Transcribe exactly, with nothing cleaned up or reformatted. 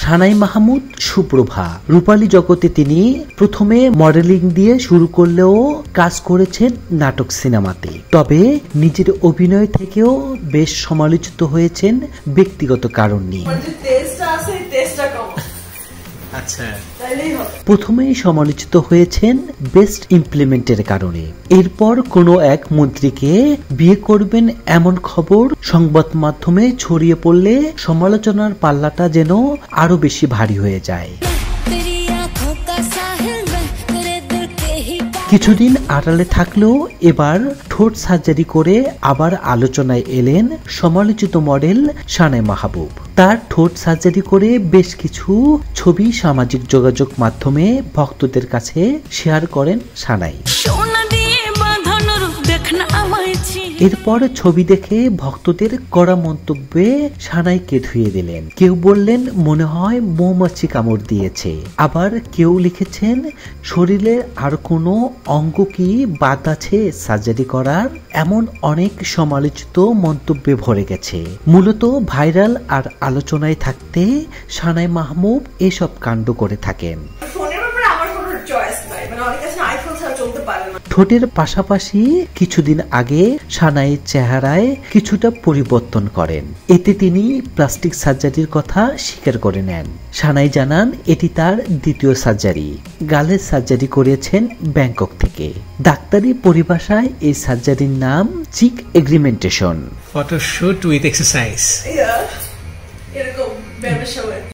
সানাই মাহমুদ সুপ্রভা রূপালী জগতে তিনি প্রথমে মডেলিং দিয়ে শুরু করলেও কাজ করেছেন নাটক সিনেমাতে, তবে নিজের অভিনয় থেকেও বেশ সমালোচিত হয়েছেন ব্যক্তিগত কারণ নিয়ে। প্রথমেই সমালোচিত হয়েছেন বেস্ট ইমপ্লিমেন্টের কারণে। এরপর কোনো এক মন্ত্রীকে বিয়ে করবেন এমন খবর সংবাদ মাধ্যমে ছড়িয়ে পড়লে সমালোচনার পাল্লাটা যেন আরো বেশি ভারী হয়ে যায়। কিছুদিন আড়ালে থাকলেও এবার ঠোঁট সার্জারি করে আবার আলোচনায় এলেন সমালোচিত মডেল সানাই মাহবুব। তার ঠোঁট সার্জারি করে বেশ কিছু ছবি সামাজিক যোগাযোগ মাধ্যমে ভক্তদের কাছে শেয়ার করেন সানাই। এরপর ছবি দেখে ভক্তদের কড়া মন্তব্যে সানাইকে ধুয়ে দিলেন। কেউ বললেন মনে হয় মৌমাছি কামড় দিয়েছে, আবার কেউ লিখেছেন শরীরের আর কোনো অঙ্গ কি বাদ আছে সার্জারি করার। এমন অনেক সমালোচিত মন্তব্যে ভরে গেছে। মূলত ভাইরাল আর আলোচনায় থাকতে সানাই মাহমুব এসব কাণ্ড করে থাকেন। ঠোঁটের পাশাপাশি কিছুদিন আগে সানাইয়ের চেহারায় কিছুটা পরিবর্তন করেন। এতে তিনি প্লাস্টিক সার্জারির কথা স্বীকার করে নেন। সানাই জানান এটি তার দ্বিতীয় সার্জারি। গালের সার্জারি করেছেন ব্যাংকক থেকে। ডাক্তারি পরিভাষায় এই সার্জারির নাম cheek augmentation. Photoshoot with exercise. এরকম